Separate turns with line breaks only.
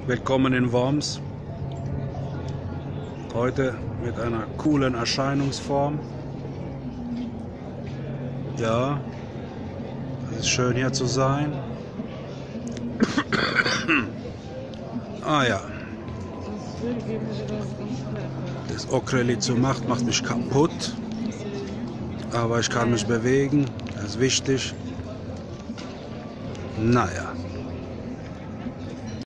Willkommen in Worms. Heute mit einer coolen Erscheinungsform. Ja, es ist schön hier zu sein. Ah ja. Das Okrelitzo macht mich kaputt. Aber ich kann mich bewegen. Das ist wichtig. Naja.